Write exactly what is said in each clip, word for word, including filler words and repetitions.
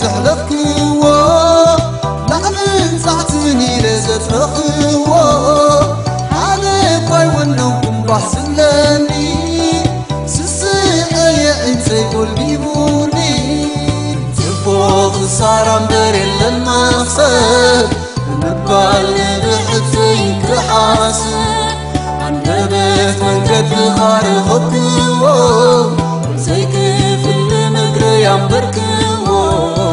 زحلفكو لعن صعتني لزترخو حالي كوي ونوكم بحسلني سسي انتي قلبي بوني تفوق صار بريل المقصد نبال بحثين كحاسد عندبت من قد خارخكو زي كيف المقري عم بركو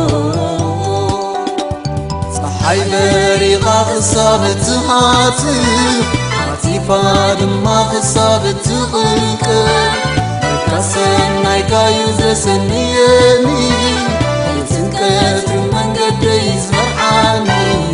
صحي بريقا خصابت هاتف عطيفا دما خصابت غلقب كاسن نايكا يوزسنيني يتنكتر من قد يزمرحاني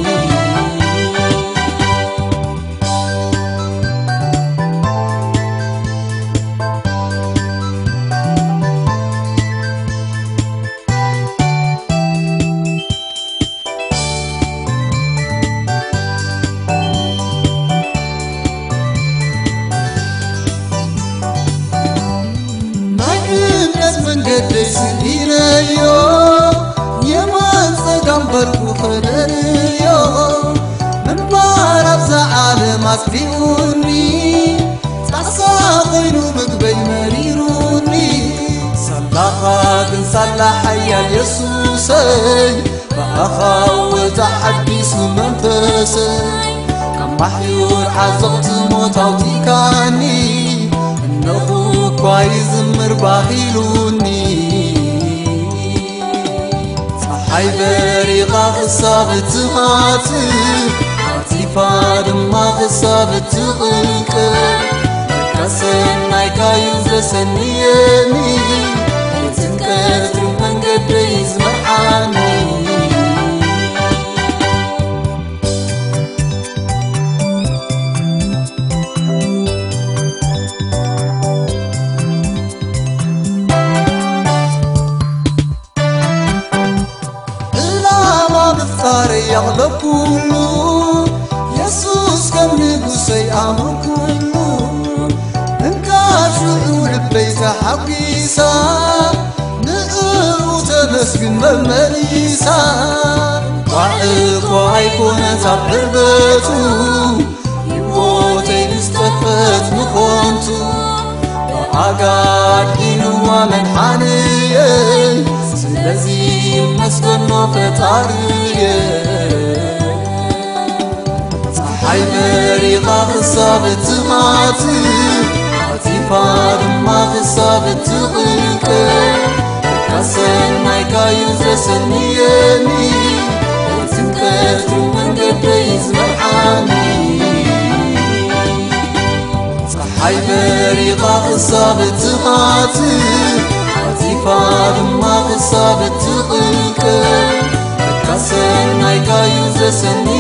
من قد سديريو يمان صدام بركو خلريو من بارب زعال ماسبيوني تعصاقينو مقبي مريروني صلاحا كن صلاح يا يسوسي بأخاو تحديث منفسي كم محيور عزقت موتاوتي كاني نخو كوايز مرباخيلوني صحي بريقا خصابت هاتف عطيفا دما خصابت غلقب كاسن نايكا يوزسنيني يتنكتر من قد يزمرحاني يغلب كله يسوس كم نقصي أمر كله انكاشو لبيت حقيسا نقر وتمسكن ممليسا وعيق وعيكون تعربتو يبوتي نستفت مخونتو وعقاد إنو من حانيه سلزي مسكن فتاريه صحي بريقا خصابت هاتف عطيفا دما خصابت غلقب كاسن نايكا يوزسنيني يتنكتر من قد يزمرحاني صحي بريقا خصابت هاتف عطيفا دما خصابت غلقب كاسن نايكا يوزسنيني